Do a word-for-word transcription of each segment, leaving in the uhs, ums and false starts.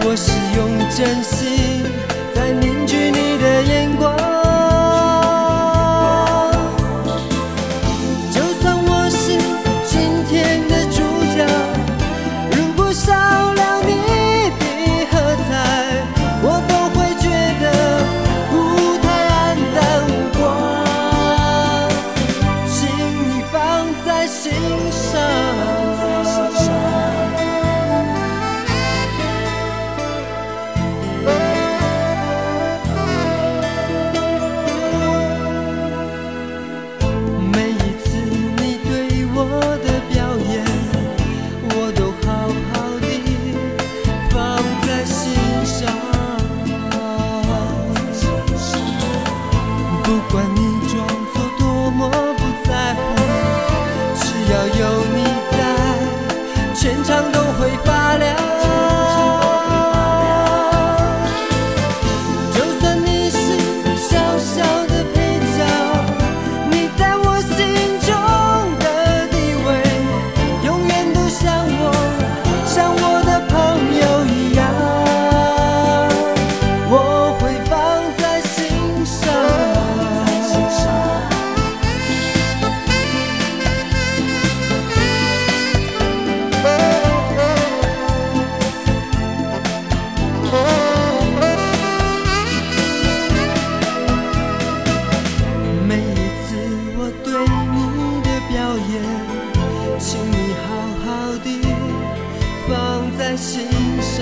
我是用真心在凝聚你的眼光。就算我是今天的主角，如果少了你的喝彩，我都会觉得舞台黯淡无光。请你放在心上。不管你装作多么不在乎，只要有你在，全场都会发亮。就算你是小小的配角，你在我心中的地位，永远都像我，像我的朋友一样，我会放在心上。每一次我对你的表演，请你好好的放在心上。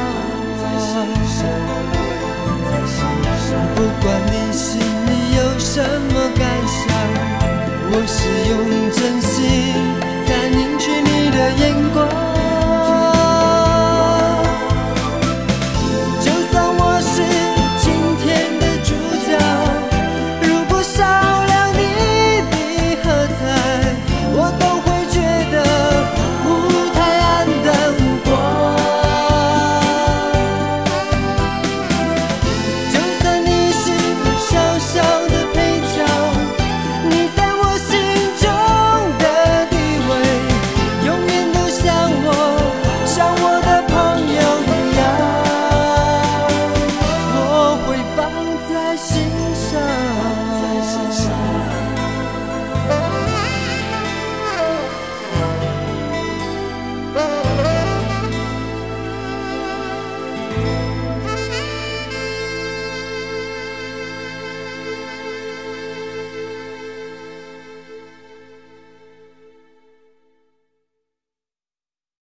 不管你心里有什么感想，我是用真心在凝聚你的眼光。